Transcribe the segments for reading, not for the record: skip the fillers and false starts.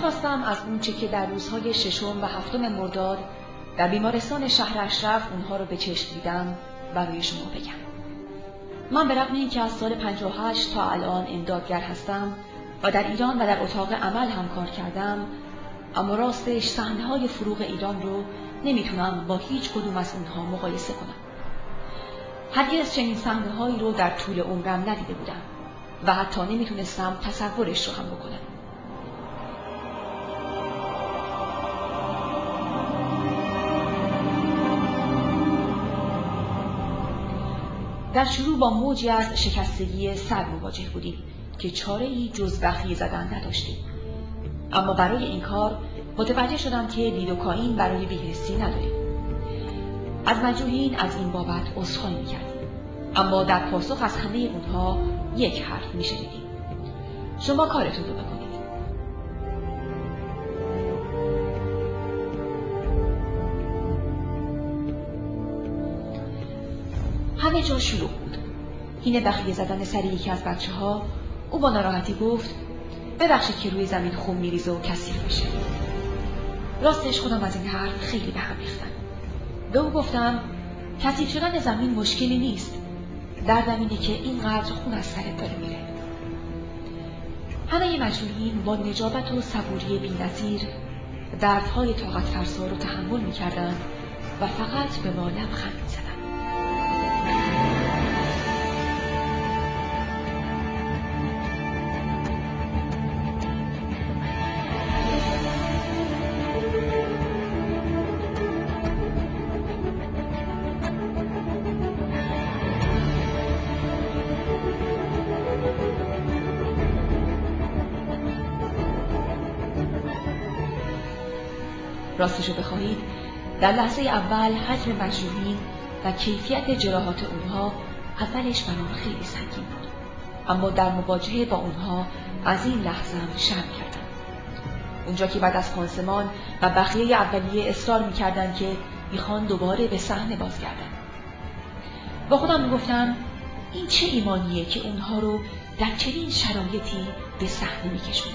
می‌خواستم از اونچه که در روزهای 6 و 7 مرداد در بیمارستان شهر اشرف اونها رو به چشم دیدم برای شما بگم. من به رغم اینکه از سال 58 تا الان امدادگر هستم و در ایران و در اتاق عمل هم کار کردم، اما راستش صحنه‌های فروغ ایران رو نمیتونم با هیچ کدوم از اونها مقایسه کنم. هرگز چنین صحنه‌هایی رو در طول عمرم ندیده بودم و حتی نمیتونستم تصورش رو هم بکنم. در شروع با موجی از شکستگی سر مواجه بودیم که چاره‌ای جز بخیه زدن نداشتیم. اما برای این کار متوجه شدم که لیدوکائین برای بی‌حسی نداریم. از مجروحین از این بابت عذرخواهی می‌کردیم، اما در پاسخ از همه اونها یک حرف می‌شنیدیم: شما کارتون رو بکنید. همه جا شلوغ بود. حین بخیه زدن سر یکی از بچه‌ها، او با ناراحتی گفت: ببخشید که روی زمین خون میریزه و کثیف میشه. راستش خودم از این حرف خیلی به هم ریختم. به او گفتم: کثیف شدن زمین مشکلی نیست، دردم اینه که اینقدر خون از سرت داره میره. همه مجروحین با نجابت و صبوری بی‌نظیر دردهای طاقت فرسا رو تحمل میکردند و فقط به ما لبخند میزدند. راستشو بخواهید، در لحظه اول حجم مجروحین و کیفیت جراحات اونها اولش برام خیلی سنگین بود، اما در مواجهه با اونها از این لحظه‌ام شرم کردم. اونجا که بعد از پانسمان و بخیه اولیه اصرار میکردن که میخوان دوباره به صحنه بازگردن، با خودم میگفتم این چه ایمانیه که اونها رو در چنین شرایطی به صحنه میکشونه.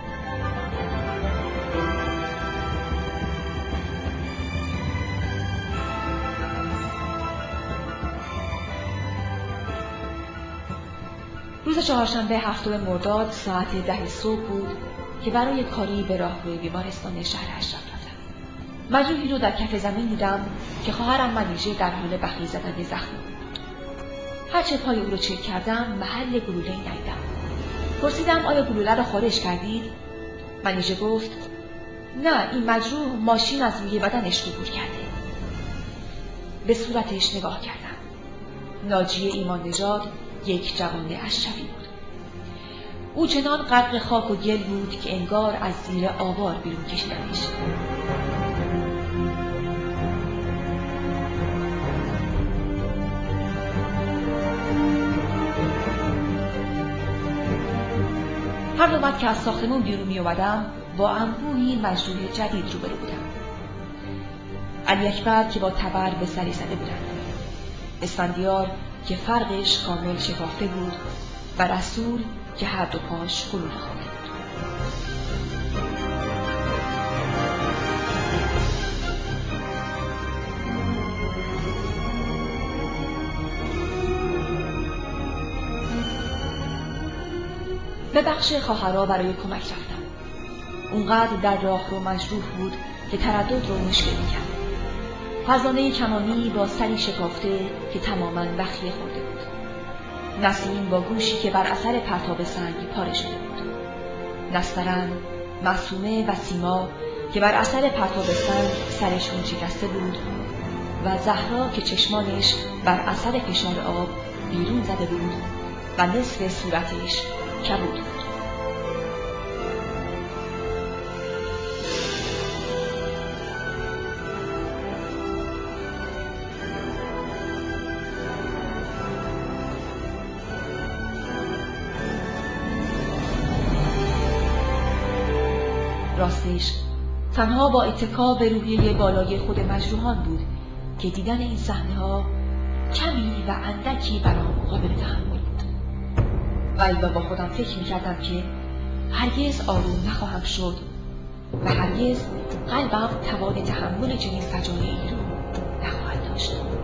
روز چهارشنبه 7 مرداد ساعت 10 صبح بود که برای کاری به راهروی بیمارستان شهر اشرف رفتم. مجروحی رو در کف زمین دیدم که خواهرم منیژه در حال بخیه زدن زخمی بود. هرچه پای او رو چک کردم محل گلوله‌ای ندیدم. پرسیدم آیا گلوله رو خارج کردید؟ منیژه گفت نه، این مجروح ماشین از روی بدنش عبور کرده. به صورتش نگاه کردم. ناجی ایمان نژاد یک جوان اشرفی بود. او چنان غرق خاک و گل بود که انگار از زیر آوار بیرون کشیدنش. هر نوبت که از ساختمون بیرون می اومدم با انبوهی مجروح جدید روبرو بودم. علی اکبر که با تبر به سری زده بودند، اسفندیار که فرقش کامل شکافته بود و رسول که هر دو پاش گلوله خورده بود. به بخش خواهرها برای کمک رفتم. اونقدر در راه رو مجروح بود که تردد رو مشکل می‌کرد. فرزانه کمانی با سری شکافته که تماماً بخیه خورده بود. نسیم با گوشی که بر اثر پرتاب سنگ پاره شده بود. نسترن، معصومه و سیما که بر اثر پرتاب سنگ سرشون شکسته بود و زهرا که چشمانش بر اثر فشار آب بیرون زده بود و نصف صورتش کبود بود. راستش تنها با اتکا به روحیه بالای خود مجروحان بود که دیدن این صحنه‌ها کمی و اندکی برام قابل تحمل بود. و با خودم فکر می‌کردم که هرگز آروم نخواهم شد و هرگز قلبم توان تحمل چنین فجایعی رو نخواهد داشت.